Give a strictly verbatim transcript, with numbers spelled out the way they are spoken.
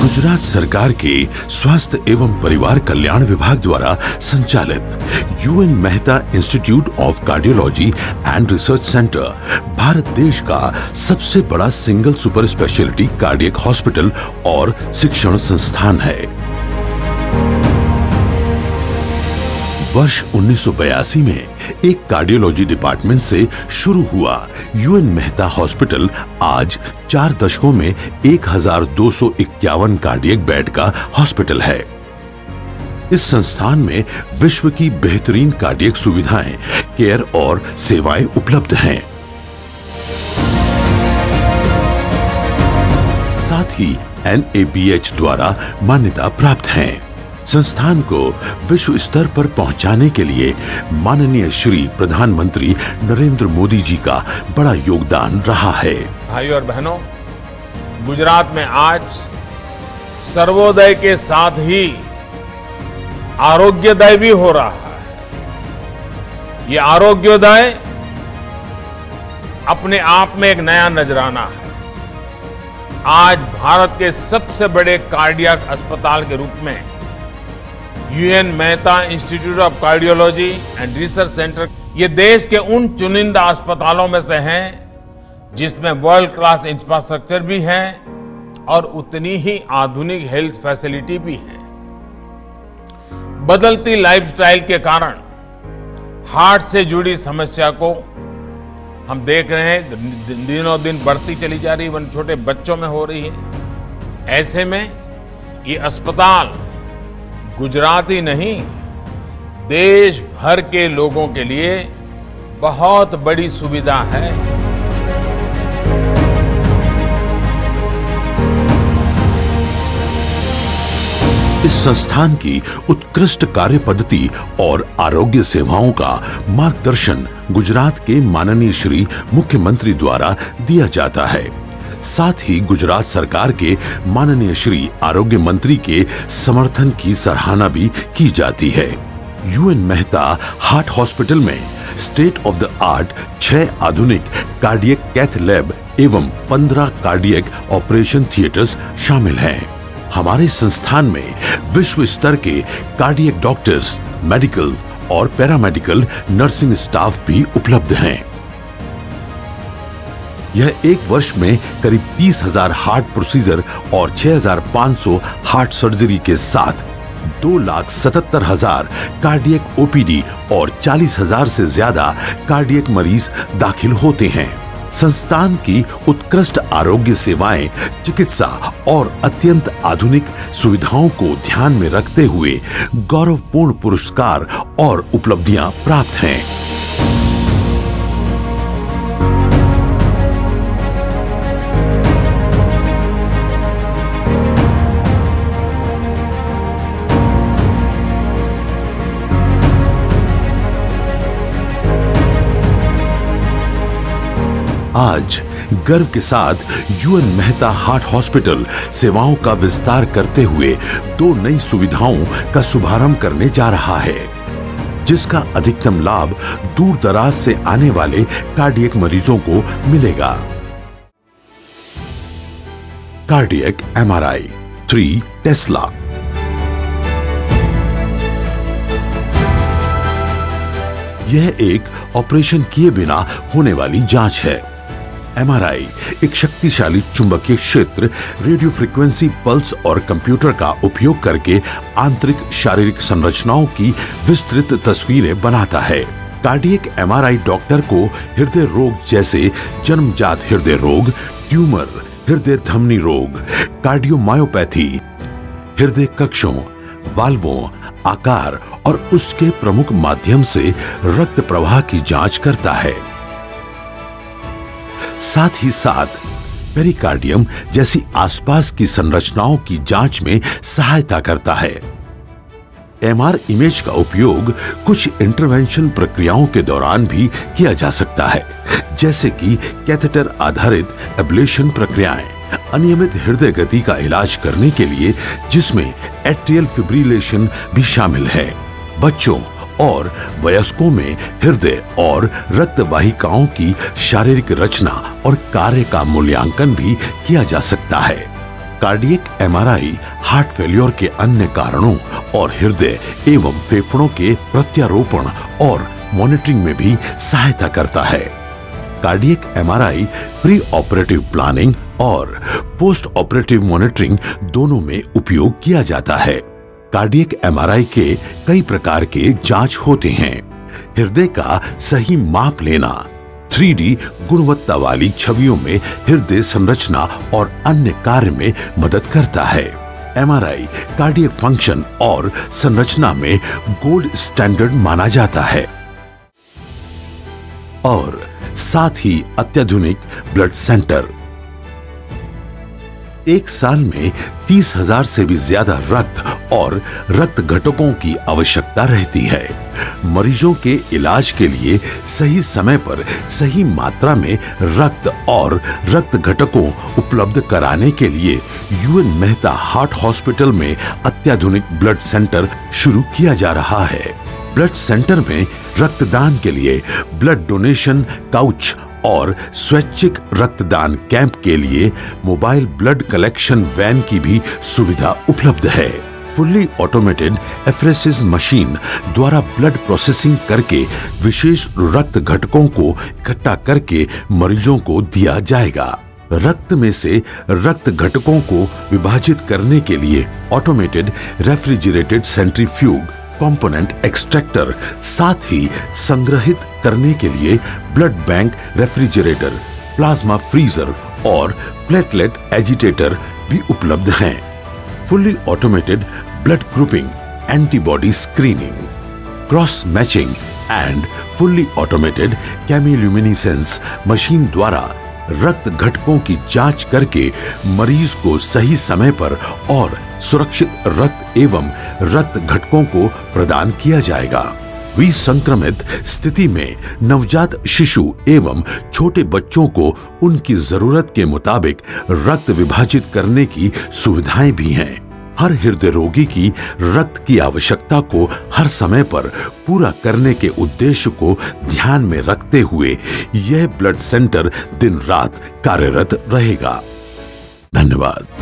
गुजरात सरकार के स्वास्थ्य एवं परिवार कल्याण विभाग द्वारा संचालित U N Mehta institute of cardiology and research centre Bharat देश का सबसे बड़ा single super speciality cardiac hospital और शिक्षण संस्थान है। वर्ष उन्नीस सौ बयासी में एक कार्डियोलॉजी डिपार्टमेंट से शुरू हुआ यूएन मेहता हॉस्पिटल आज चार दशकों में एक हजार दो सौ इक्यावन कार्डियक बेड का हॉस्पिटल है। इस संस्थान में विश्व की बेहतरीन कार्डियक सुविधाएं, केयर और सेवाएं उपलब्ध हैं। साथ ही एन ए बी एच द्वारा मान्यता प्राप्त हैं। संस्थान को विश्व स्तर पर पहुंचाने के लिए माननीय श्री प्रधानमंत्री नरेंद्र मोदी जी का बड़ा योगदान रहा है। भाइयों और बहनों, गुजरात में आज सर्वोदय के साथ ही आरोग्योदय भी हो रहा है। ये आरोग्योदय अपने आप में एक नया नजराना है। आज भारत के सबसे बड़े कार्डियक अस्पताल के रूप में U N Mehta institute of cardiology and research centre ये देश के उन चुनिंदा अस्पतालों में से हैं जिसमें वर्ल्ड क्लास इंफ्रास्ट्रक्चर भी है और उतनी ही आधुनिक हेल्थ फैसिलिटी भी है। बदलती लाइफस्टाइल के कारण हार्ट से जुड़ी समस्या को हम देख रहे हैं, दिनों दिन बढ़ती चली जा रही है, वन छोटे बच्चों में हो रही है। ऐसे में ये अस्पताल गुजरात ही नहीं, देश भर के लोगों के लिए बहुत बड़ी सुविधा है। इस संस्थान की उत्कृष्ट कार्य पद्धति और आरोग्य सेवाओं का मार्गदर्शन गुजरात के माननीय श्री मुख्यमंत्री द्वारा दिया जाता है। साथ ही गुजरात सरकार के माननीय श्री आरोग्य मंत्री के समर्थन की सराहना भी की जाती है। यूएन मेहता हार्ट हॉस्पिटल में स्टेट ऑफ द आर्ट छह आधुनिक कार्डियक कैथ लैब एवं पंद्रह कार्डियक ऑपरेशन थिएटर्स शामिल हैं। हमारे संस्थान में विश्व स्तर के कार्डियक डॉक्टर्स, मेडिकल और पैरामेडिकल नर्सिंग स्टाफ भी उपलब्ध हैं। यह एक वर्ष में करीब तीस हजार हार्ट प्रोसीजर और छह हजार पाँच सौ हार्ट सर्जरी के साथ दो लाख सतहत्तर हजार कार्डियक ओ पी डी और चालीस हजार से ज्यादा कार्डियक मरीज दाखिल होते हैं। संस्थान की उत्कृष्ट आरोग्य सेवाएं, चिकित्सा और अत्यंत आधुनिक सुविधाओं को ध्यान में रखते हुए गौरवपूर्ण पुरस्कार और उपलब्धियां प्राप्त हैं। आज गर्व के साथ यूएन मेहता हार्ट हॉस्पिटल सेवाओं का विस्तार करते हुए दो नई सुविधाओं का शुभारंभ करने जा रहा है, जिसका अधिकतम लाभ दूर दराज से आने वाले कार्डियक मरीजों को मिलेगा। Cardiac M R I three tesla. यह एक ऑपरेशन किए बिना होने वाली जांच है। एम आर आई एक शक्तिशाली चुंबकीय क्षेत्र, रेडियो फ्रीक्वेंसी पल्स और कंप्यूटर का उपयोग करके आंतरिक शारीरिक संरचनाओं की विस्तृत तस्वीरें बनाता है। Cardiac M R I doctor को हृदय रोग जैसे जन्मजात हृदय रोग, ट्यूमर, हृदय धमनी रोग, कार्डियोमायोपैथी, हृदय कक्षों, वाल्वों, आकार और उसके प्रमुख माध्यम से रक्त प्रवाह की जांच करता है। साथ ही साथ पेरिकार्डियम जैसी आसपास की संरचनाओं की जांच में सहायता करता है। एम आर इमेज का उपयोग कुछ इंटरवेंशन प्रक्रियाओं के दौरान भी किया जा सकता है, जैसे कि कैथेटर आधारित एब्लेशन प्रक्रियाएं, अनियमित हृदय गति का इलाज करने के लिए जिसमें एट्रियल फिब्रिलेशन भी शामिल है। बच्चों और वयस्कों में हृदय और रक्त वाहिकाओं की शारीरिक रचना और कार्य का मूल्यांकन भी किया जा सकता है। कार्डियक एमआरआई हार्ट फेल्योर के अन्य कारणों और हृदय एवं फेफड़ों के प्रत्यारोपण और मॉनिटरिंग में भी सहायता करता है। Cardiac MRI pre operative planning और पोस्ट ऑपरेटिव मॉनिटरिंग दोनों में उपयोग किया जाता है। कार्डियक एमआरआई के कई प्रकार के जांच होते हैं। हृदय का सही माप लेना, थ्री डी गुणवत्ता वाली छवियों में हृदय संरचना और अन्य कार्य में मदद करता है। एमआरआई कार्डियक फंक्शन और संरचना में गोल्ड स्टैंडर्ड माना जाता है और साथ ही अत्याधुनिक ब्लड सेंटर। एक साल में तीस हजार से भी ज्यादा रक्त और रक्त घटकों की आवश्यकता रहती है। मरीजों के इलाज के लिए सही समय पर सही मात्रा में रक्त और रक्त घटकों उपलब्ध कराने के लिए यूएन मेहता हार्ट हॉस्पिटल में अत्याधुनिक ब्लड सेंटर शुरू किया जा रहा है। ब्लड सेंटर में रक्तदान के लिए ब्लड डोनेशन काउच और स्वैच्छिक रक्तदान कैंप के लिए मोबाइल ब्लड कलेक्शन वैन की भी सुविधा उपलब्ध है। फुल्ली ऑटोमेटेड एफरेसिस मशीन द्वारा ब्लड प्रोसेसिंग करके विशेष रक्त घटकों को इकट्ठा करके मरीजों को दिया जाएगा। रक्त में से रक्त घटकों को विभाजित करने के लिए automated refrigerated centrifuge component extractor, साथ ही संग्रहित करने के लिए blood bank refrigerator, plasma freezer और प्लेटलेट एजिटेटर भी उपलब्ध हैं। Fully automated blood grouping, antibody screening, cross matching and fully automated chemiluminescence machine द्वारा रक्त घटकों की जांच करके मरीज को सही समय पर और सुरक्षित रक्त एवं रक्त घटकों को प्रदान किया जाएगा। विसंक्रमित स्थिति में नवजात शिशु एवं छोटे बच्चों को उनकी जरूरत के मुताबिक रक्त विभाजित करने की सुविधाएं भी हैं। हर हृदय रोगी की रक्त की आवश्यकता को हर समय पर पूरा करने के उद्देश्य को ध्यान में रखते हुए यह ब्लड सेंटर दिन रात कार्यरत रहेगा। धन्यवाद।